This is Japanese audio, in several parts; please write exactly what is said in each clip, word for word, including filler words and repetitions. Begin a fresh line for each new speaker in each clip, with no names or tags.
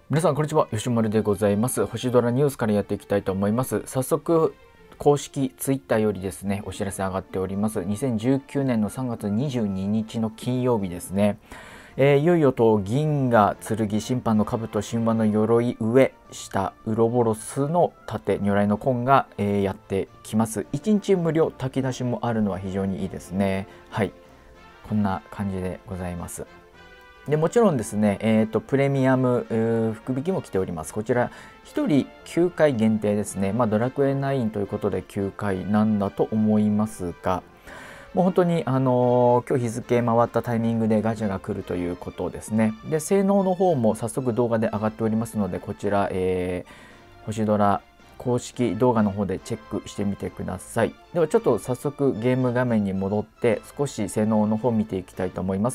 皆さんこんにちは、吉丸でございます。星空ニュースからやっていきたいと思います。早速公式ツイッターよりですね、お知らせ上がっております。にせんじゅうきゅうねんのさんがつにじゅうににちの金曜日ですね。えー、いよいよと銀河剣審判の兜神話の鎧上下ウロボロスの盾如来の根が、えー、やってきます。いちにち無料炊き出しもあるのは非常にいいですね。はい、こんな感じでございます。でもちろんですね、えーと、プレミアム、えー、福引きも来ております。こちらひとりきゅうかい限定ですね。まあ、ドラクエナインということできゅうかいなんだと思いますが、もう本当に、あのー、今日日付回ったタイミングでガチャが来るということですね。で、性能の方も早速動画で上がっておりますので、こちら、えー、星空公式動画の方でチェックしてみてください。ではちょっと早速ゲーム画面に戻って少し性能の方を見ていきたいと思います。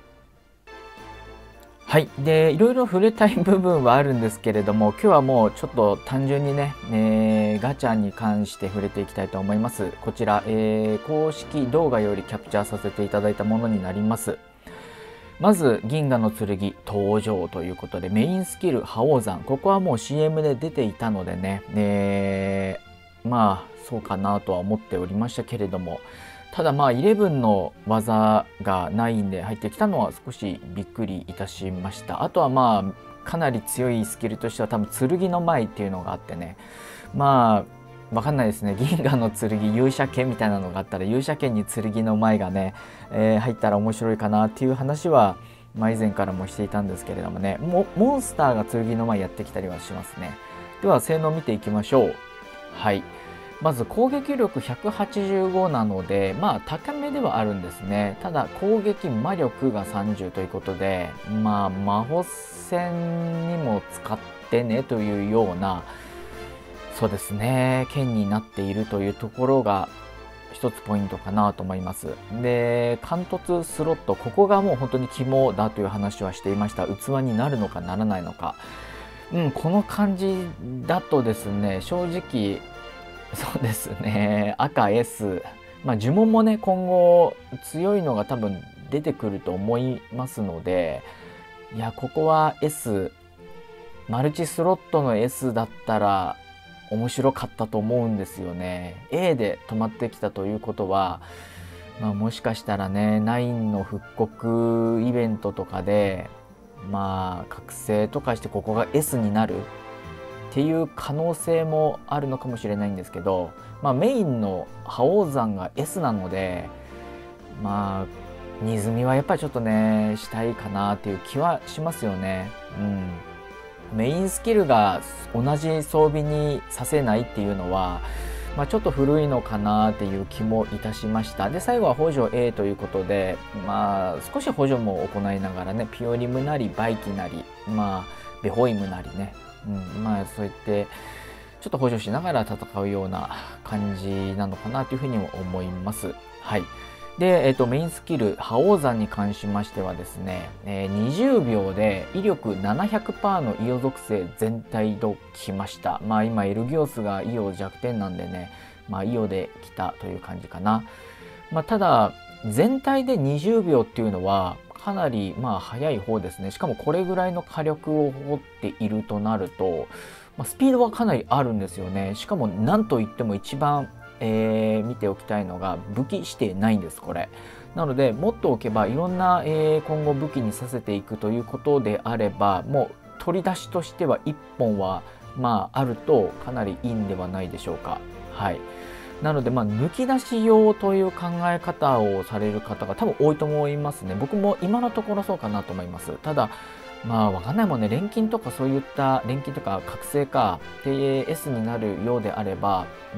はい、でいろいろ触れたい部分はあるんですけれども、今日はもうちょっと単純にね、えー、ガチャに関して触れていきたいと思います。こちら、えー、公式動画よりキャプチャーさせていただいたものになります。まず銀河の剣登場ということで、メインスキル覇王山、ここはもう シーエム で出ていたのでね、えー、まあそうかなとは思っておりましたけれども、ただまあじゅういちの技がないんで入ってきたのは少しびっくりいたしました。あとはまあかなり強いスキルとしては多分剣の舞っていうのがあってね、まあわかんないですね。銀河の剣勇者剣みたいなのがあったら、勇者剣に剣の舞がね、えー、入ったら面白いかなっていう話は、まあ、以前からもしていたんですけれどもね、モモンスターが剣の舞やってきたりはしますね。では性能見ていきましょう。はい、まず攻撃力ひゃくはちじゅうごなので、まあ高めではあるんですね。ただ攻撃魔力がさんじゅうということで、まあ魔法戦にも使ってねというような、そうですね、剣になっているというところが一つポイントかなと思います。で、貫突スロット、ここがもう本当に肝だという話はしていました。器になるのかならないのか。うん、この感じだとですね、正直そうですね、赤 S、まあ、呪文もね今後強いのが多分出てくると思いますので、いやここは S、 マルチスロットの S だったら面白かったと思うんですよね。 A で止まってきたということは、まあ、もしかしたらねナインの復刻イベントとかでまあ覚醒とかしてここが S になるっていう可能性もあるのかもしれないんですけど、まあ、メインの覇王山が S なので、まあ荷積みはやっぱりちょっとねしたいかなっていう気はしますよね。うん、メインスキルが同じ装備にさせないっていうのは、まあ、ちょっと古いのかなっていう気もいたしました。で最後は補助 A ということで、まあ少し補助も行いながらね、ピオリムなりバイキなり、まあベホイムなりね、うん、まあそうやってちょっと補助しながら戦うような感じなのかなというふうにも思います。はい。で、えっと、メインスキル覇王山に関しましてはですね、えー、にじゅうびょうで威力 ななひゃくパーセント のイオ属性全体ときました。まあ今エルギオスがイオ弱点なんでね、まあイオできたという感じかな。まあただ全体でにじゅうびょうっていうのはかなりまあ早い方ですね。しかもこれぐらいの火力を誇っているとなると、まあ、スピードはかなりあるんですよね。しかも何といっても一番、えー、見ておきたいのが武器指定ないんですこれ。なので持っておけばいろんな、えー、今後武器にさせていくということであれば、もう取り出しとしてはいっぽんはまああるとかなりいいんではないでしょうか。はい。なので、まあ、抜き出し用という考え方をされる方が多分多いと思いますね。僕も今のところそうかなと思います。ただ、まあ、わかんないもんね。錬金とかそういった錬金とか覚醒か、で S になるようであれば、うん、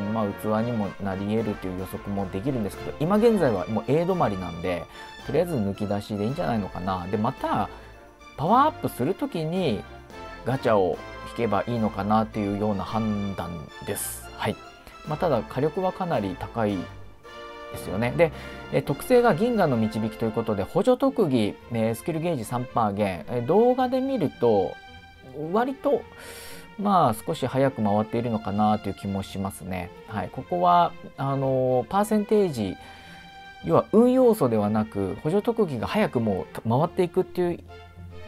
まあ、器にもなり得るという予測もできるんですけど、今現在はもう A 止まりなんで、とりあえず抜き出しでいいんじゃないのかな。で、また、パワーアップするときにガチャを引けばいいのかなっていうような判断です。はい。まあ、ただ火力はかなり高いですよね。で、え特性が銀河の導きということで、補助特技、えスキルゲージ さんパーセント 減、え動画で見ると割とまあ少し早く回っているのかなという気もしますね。はい、ここはあのパーセンテージ、要は運要素ではなく補助特技が早くもう回っていくっていう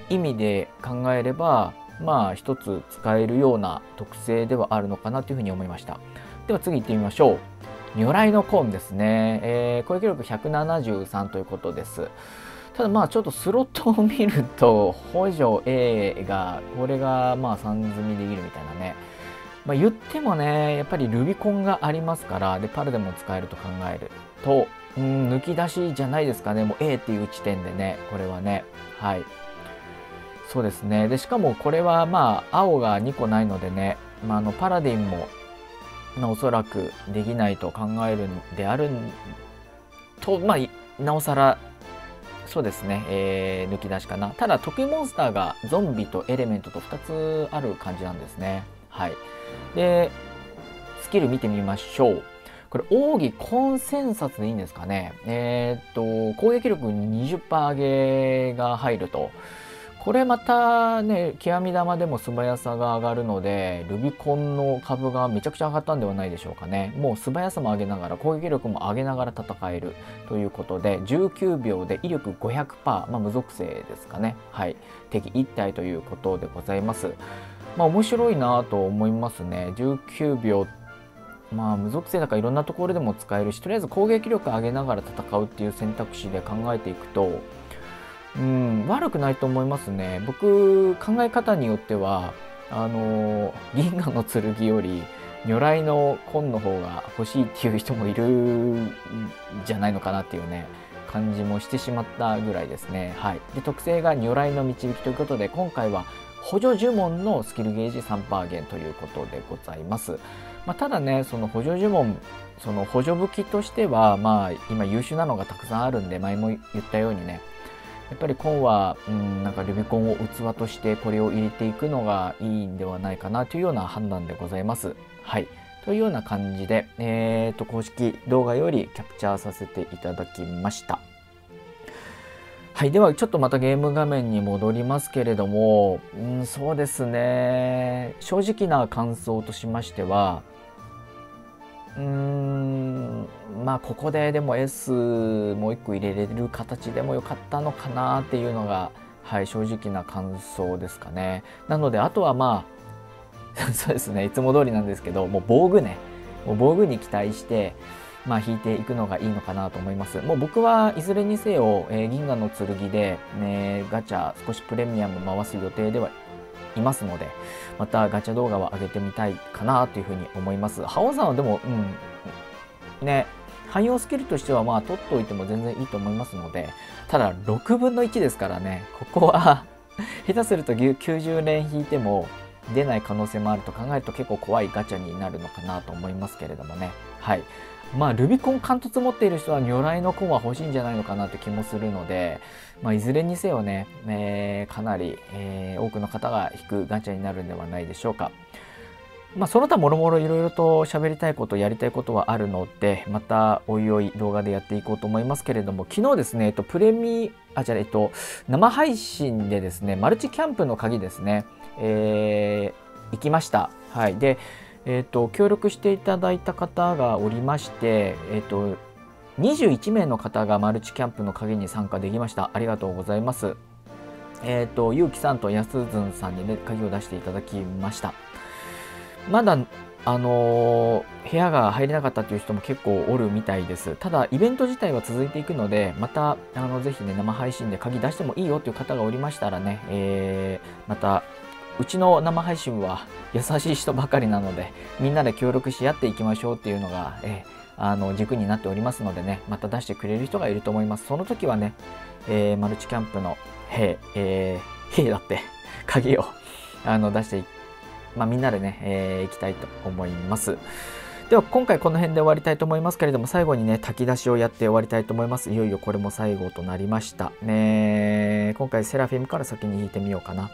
意味で考えればまあ一つ使えるような特性ではあるのかなというふうに思いました。では次行ってみましょう。如来のコンですね、えー、攻撃力ひゃくななじゅうさんということです。ただまあちょっとスロットを見ると補助 A がこれがまあさん積みできるみたいなね、まあ、言ってもねやっぱりルビコンがありますから、でパルでも使えると考えると、うん、抜き出しじゃないですかね。もう A っていう地点でね、これはね、はい、そうですね。でしかもこれはまあ青がにこないのでね、まあ、あのパラディンも、まあ、おそらくできないと考えるんであると、まあなおさらそうですね、えー、抜き出しかな。ただ得意モンスターがゾンビとエレメントとふたつある感じなんですね。はい。でスキル見てみましょう。これ奥義コンセンサスでいいんですかね。えー、っと攻撃力に にじゅっパーセント 上げが入ると、これまたね極み玉でも素早さが上がるので、ルビコンの株がめちゃくちゃ上がったんではないでしょうかね。もう素早さも上げながら攻撃力も上げながら戦えるということで、じゅうきゅうびょうで威力 ごひゃくパーセント、まあ、無属性ですかね。はい、敵いち体ということでございます。まあ面白いなと思いますね。じゅうきゅうびょう、まあ無属性だからいろんなところでも使えるし、とりあえず攻撃力上げながら戦うっていう選択肢で考えていくと、うん、悪くないと思いますね。僕考え方によってはあの銀河の剣より如来の紺の方が欲しいっていう人もいるんじゃないのかなっていうね感じもしてしまったぐらいですね。はい、で特性が如来の導きということで、今回は補助呪文のスキルゲージ さんパーセント 減ということでございます。まあ、ただねその補助呪文、その補助武器としてはまあ今優秀なのがたくさんあるんで、前も言ったようにね、やっぱりコンは、うん、なんかルビコンを器としてこれを入れていくのがいいんではないかなというような判断でございます。はい。というような感じで、えーと、公式動画よりキャプチャーさせていただきました。はい。では、ちょっとまたゲーム画面に戻りますけれども、うん、そうですね。正直な感想としましては、うーんまあここででも S もういっこ入れれる形でもよかったのかなっていうのが、はい、正直な感想ですかね。なのであとはまあそうですね、いつも通りなんですけど、もう防具ね、もう防具に期待してまあ引いていくのがいいのかなと思います。もう僕はいずれにせよ、えー、銀河の剣で、ね、ガチャ少しプレミアム回す予定ではいますので、またガチャ動画は上げてみたいかなというふうに思います。覇王山はでも、うん、ね、汎用スキルとしてはまあ取っておいても全然いいと思いますので、ただろくぶんのいちですからね、ここは下手するときゅうじゅう連引いても出ない可能性もあると考えると結構怖いガチャになるのかなと思いますけれどもね。はい。まあルビコン貫突持っている人は如来のコンは欲しいんじゃないのかなって気もするので、まあ、いずれにせよね、えー、かなり、えー、多くの方が引くガチャになるんではないでしょうか。まあ、その他もろもろいろいろと喋りたいこと、やりたいことはあるので、またおいおい動画でやっていこうと思いますけれども、昨日ですね、えっと、プレミ、あ、じゃあ、えっと、生配信でですね、マルチキャンプの鍵ですね、えー、行きました。はい。で、えっと、協力していただいた方がおりまして、えっと、にじゅういちめいの方がマルチキャンプの鍵に参加できました。ありがとうございます。えっと、ゆうきさんとやすずんさんにね、鍵を出していただきました。まだ、あのー、部屋が入れなかったという人も結構おるみたいです。ただ、イベント自体は続いていくので、また、あの、ぜひね、生配信で鍵出してもいいよという方がおりましたらね、えー、また、うちの生配信は優しい人ばかりなので、みんなで協力し合っていきましょうっていうのが、えー、あの軸になっておりますのでね、また出してくれる人がいると思います。その時はね、えー、マルチキャンプの兵、えー、兵だって鍵をあの出してい、まあ、みんなでね、えー、行きたいと思います。では今回この辺で終わりたいと思いますけれども、最後にね炊き出しをやって終わりたいと思います。いよいよこれも最後となりました、ね、今回セラフィムから先に引いてみようかな。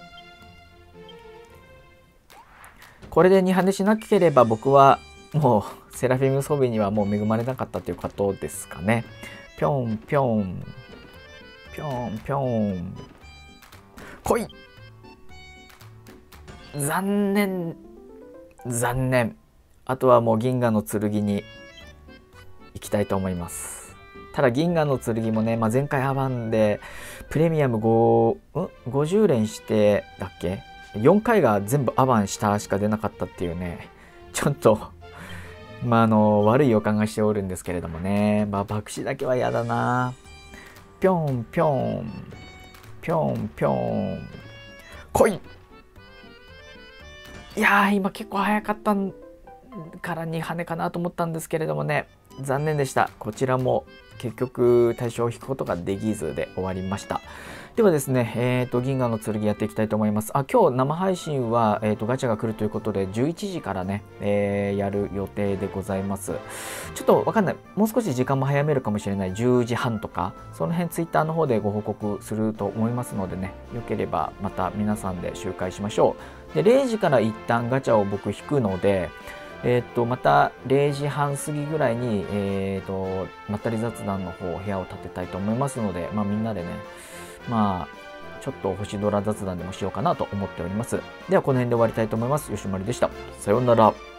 これでに跳ねしなければ僕はもうセラフィム装備にはもう恵まれなかったということですかね。ぴょんぴょんぴょんぴょん来い。残念残念。あとはもう銀河の剣に行きたいと思います。 ただ銀河の剣もね、まあ、前回アバンでプレミアムご、んごじゅう連してだっけ、よんかいが全部アバンしたしか出なかったっていうね、ちょっとまああの悪い予感がしておるんですけれどもね。まあ爆死だけは嫌だな。ぴょんぴょんぴょんぴょん来い。いやー今結構早かったからに羽かなと思ったんですけれどもね、残念でした。こちらも結局対象を引くことができずで終わりました。ではですね、えーと、銀河の剣やっていきたいと思います。あ、今日生配信は、えーと、ガチャが来るということで、じゅういちじからね、えー、やる予定でございます。ちょっとわかんない。もう少し時間も早めるかもしれない。じゅうじはんとか、その辺ツイッターの方でご報告すると思いますのでね、よければまた皆さんで周回しましょう。で、れいじから一旦ガチャを僕引くので、えー、とまたれいじはん過ぎぐらいに、えー、とまったり雑談の方部屋を建てたいと思いますので、まあ、みんなでね、まあちょっと星空雑談でもしようかなと思っております。ではこの辺で終わりたいと思います。よしまりでした。さようなら。